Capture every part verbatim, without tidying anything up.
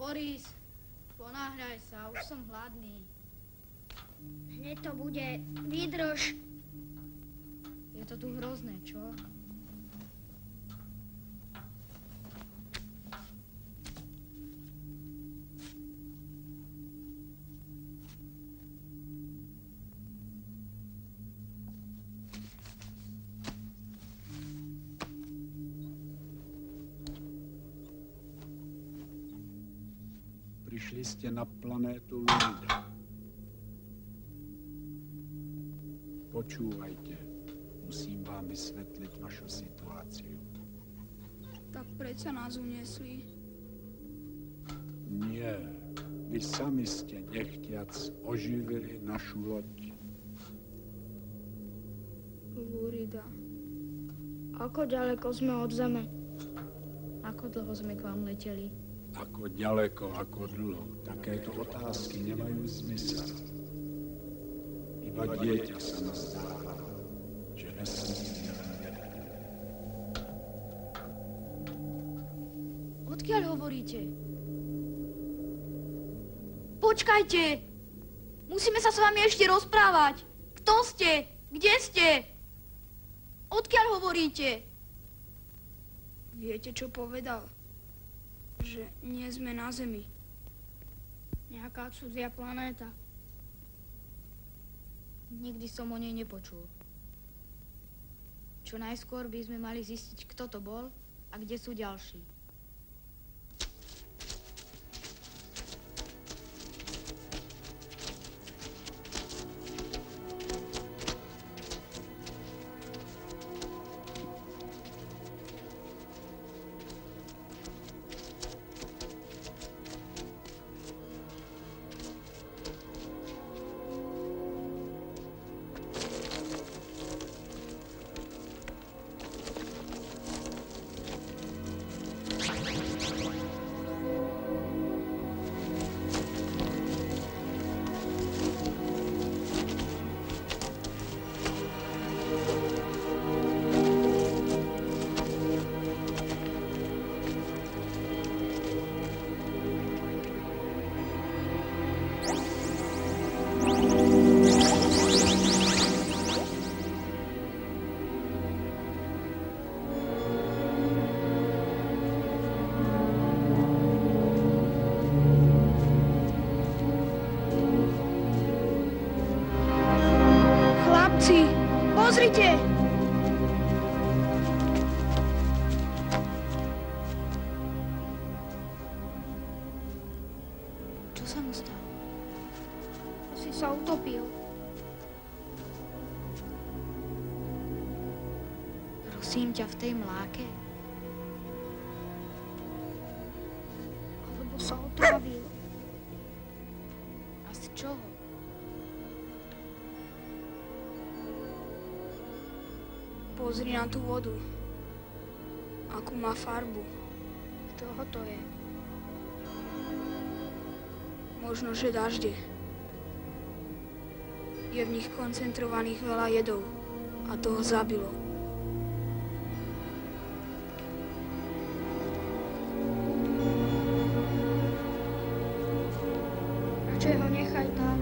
Boris, ponáhľaj sa, už som hladný. Hneď to bude, vydrž. Je to tu hrozné, čo? Prišli ste na planétu Lurida. Počúvajte, musím vám vysvetliť vašu situáciu. Tak prečo nás uniesli? Nie, vy sami ste nechtiac oživili našu loď. Lurida. Ako ďaleko sme od Zeme? Ako dlho sme k vám leteli? Ako ďaleko, ako dlho. Takéto otázky nemajú zmysel. Iba dieťa sa nazdáva, že vesmír je len jeden. Odkiaľ hovoríte? Počkajte! Musíme sa s vami ešte rozprávať. Kto ste? Kde ste? Odkiaľ hovoríte? Viete, čo povedal? Že nie sme na Zemi. Nejaká cudzia planéta. Nikdy som o nej nepočul. Čo najskôr by sme mali zistiť, kto to bol a kde sú ďalší. Pozrite! Čo sa mu stalo? Asi sa utopil. Prosím ťa, v tej mláke? Alebo sa otrávil. A z čoho? Pozri na tú vodu. Akú má farbu. Čoho to je? Možno, že dažde. Je v nich koncentrovaných veľa jedov a toho zabilo. Radšej ho nechaj tak.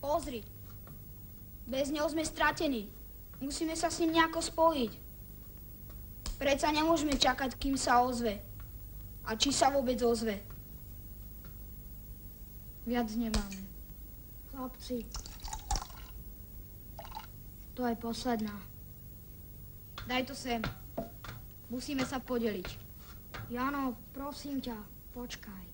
Pozri. Bez neho sme stratení. Musíme sa s ním nejako spojiť. Predsa nemôžeme čakať, kým sa ozve. A či sa vôbec ozve. Viac nemáme. Chlapci. To je posledná. Daj to sem. Musíme sa podeliť. Jano, prosím ťa, počkaj.